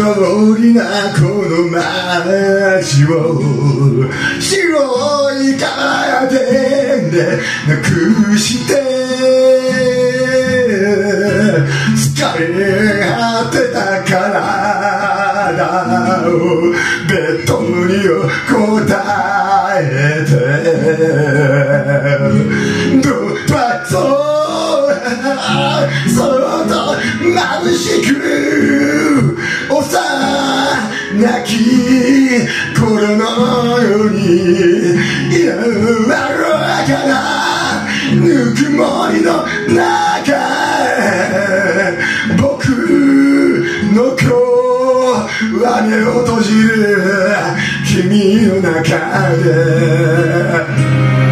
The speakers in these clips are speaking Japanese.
通りなこの街を白いカーテンでなくして疲れ果てた体をベッドにこたえてどはそうと眩しく幼き頃のように柔らかなぬくもりの中へ僕の今日は目を閉じる君の中で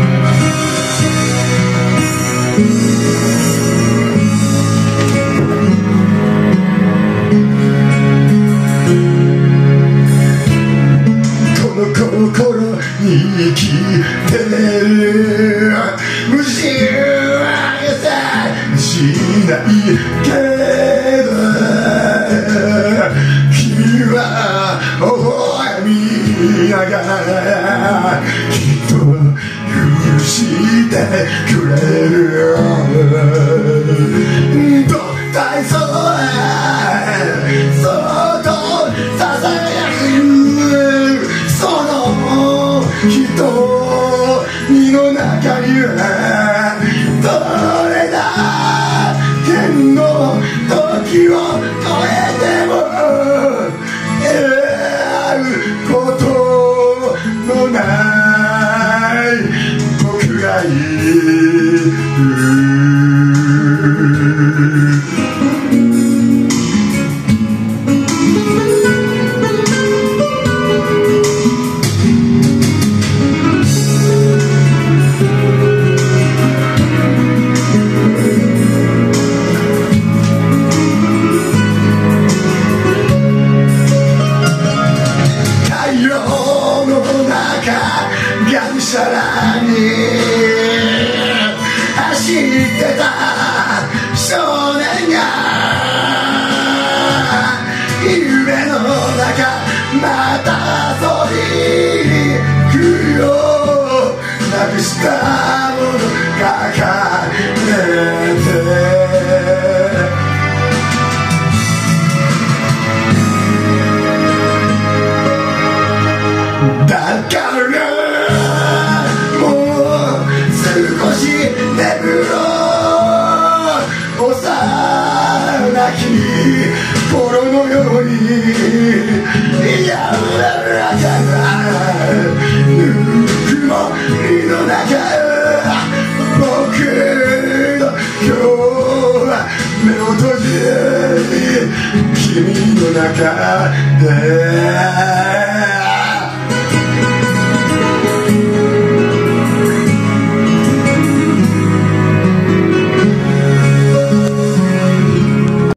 心に生きてる無視しないけど君は微笑みながらきっと許してくれる大層そうとささやくその瞳の中にはどれだけの時を超えても会うことのない僕がいるがむしゃらに走ってた少年が夢の中また遊びに来るよなくしたもの抱えてだから少し眠ろう幼き頃のように柔らかなぬくもりの中僕の今日は目を閉じ君の中で